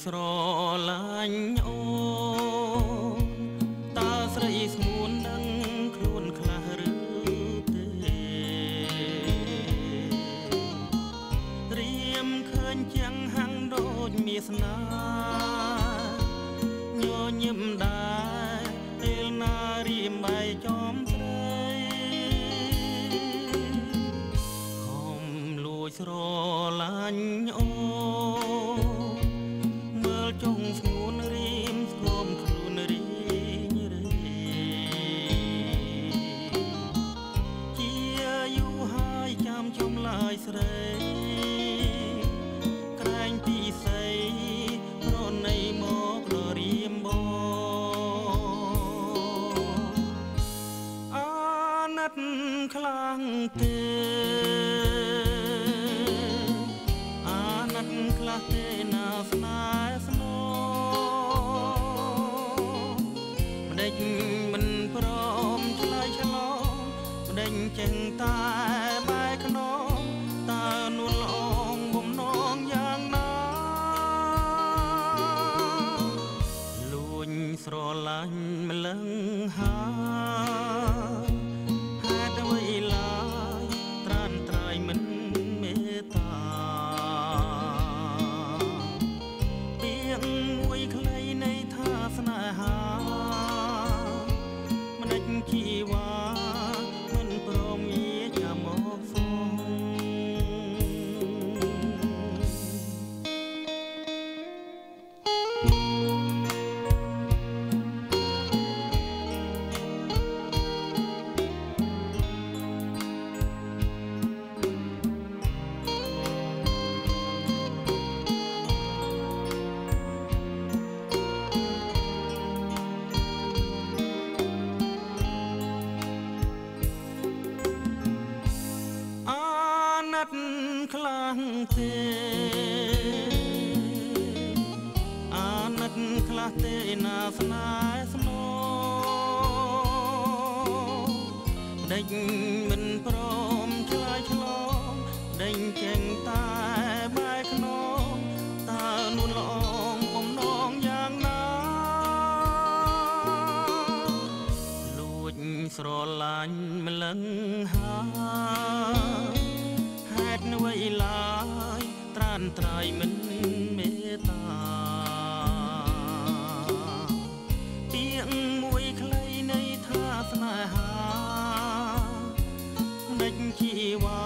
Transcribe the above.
ស្រឡាញ់អូនតើស្រីស្ងួនដឹងខ្លួនខ្លះឬទេរៀមឃើញជាងហាំងដូចមានស្នាញញឹមដែរពេលណារៀមបែកចំស្រីខំលួចស្រឡាញ់អូមើលចុងស្ងួនរៀមស្គមខ្លួនរីងរេជាយូរហើយចាំចំឡាយស្រីក្រែងពីស័យប្រណីមកររៀមបងអាណិតខ្លាំងទេខ្លះទេណាស្នេហ៍ស្នោម្ដេចមិនព្រមឆ្លើយឆ្លងម្ដេចចេះតែបែកខ្នងតើនួនល្អងបំណងយ៉ាងណាលួញស្រឡាញ់ម្លឹងហើយហេតុអ្វីឡើយត្រានត្រៃមិនមេត្តាមួយខ្លីនៃថាស្នេហាម្ដេចជីវ៉ាមិនព្រមងារចាំមកសងខ្លាំងទេអាណិតខ្លះទេណាស្នេហ៍ស្នោម្ដេចមិនព្រមឆ្លើយឆ្លងដេញចេញតែបែកខ្នងតើនួនល្អងបំណងយ៉ាងណាលួចស្រឡាញ់ម្លឹងហើយហេតុអ្វីឡើយត្រានត្រៃមិនមេត្តាពាក្យមួយខ្លីនៃថាស្នេហាម្ដេចជីវ៉ា